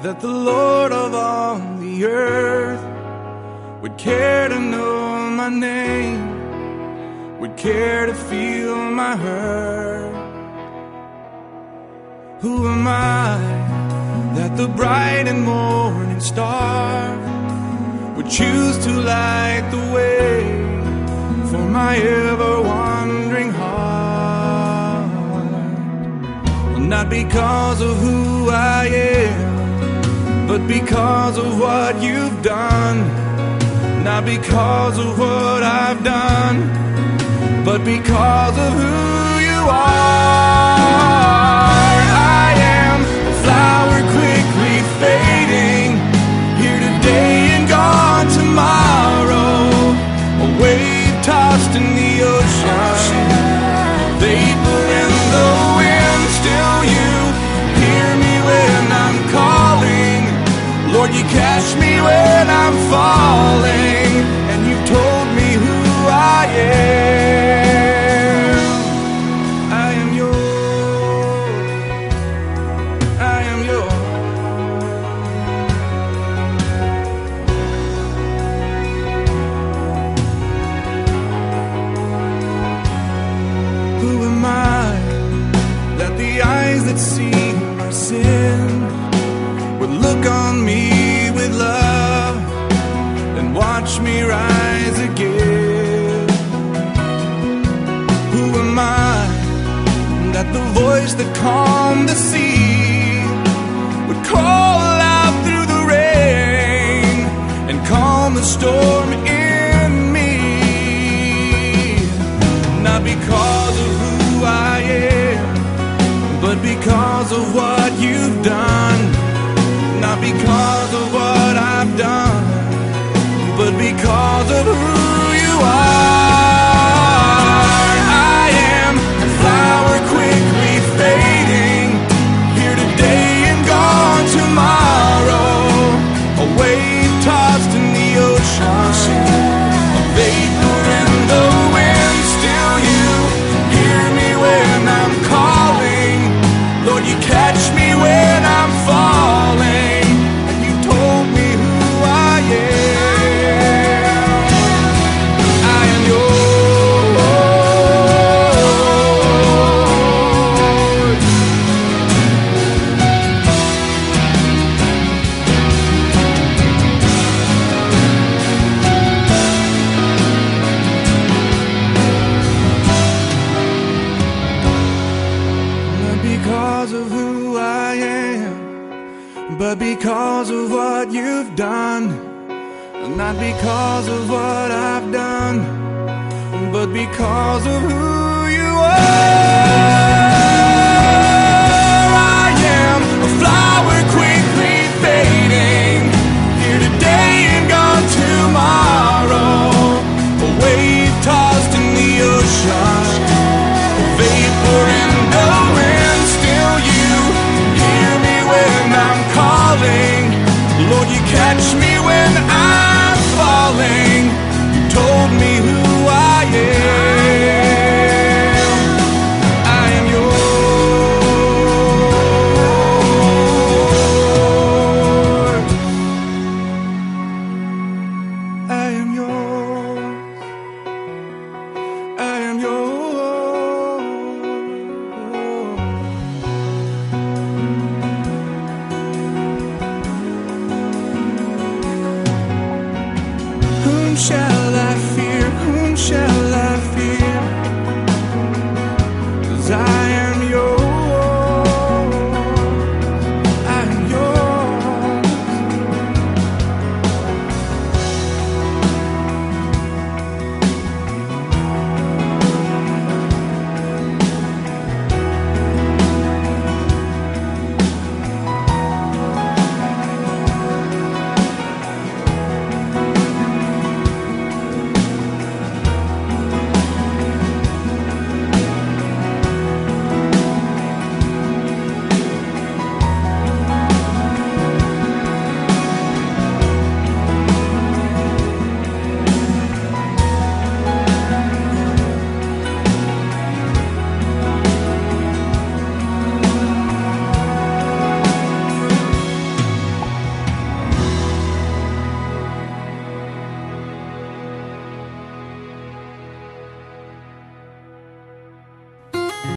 that the Lord of all the earth would care to know my name, would care to feel my hurt. Who am I that the bright and morning star would choose to light the way for my ever-wandering heart? Well, not because of who I am, but because of what you've done. Not because of what I've done, but because of who you are. I am a flower quickly fading, here today and gone tomorrow, a wave tossed in the ocean, vapor in the wind. Still you hear me when I'm calling, Lord, you catch me when I'm falling, and you've told me who I am. I am yours. I am yours. Who am I that the eyes that see my sin would look on me with love and watch me rise again? Who am I that the voice that calmed the sea would call out through the rain and calm the storm in me? Not because of who I am, but because of what you've done. Not because of what I've done, but because of who you are. I am a flower quickly fading, here today and gone tomorrow, a wave tossed in the ocean, a vapor in the wind. Still you hear me when I'm calling, Lord, you catch me when I'm falling. But because of what you've done, not because of what I've done, but because of who you are. I am a flower quickly fading, here today and gone tomorrow, a wave tossed in the ocean, a vapor in the wind. Still you hear me when I'm calling, Lord, you catch me when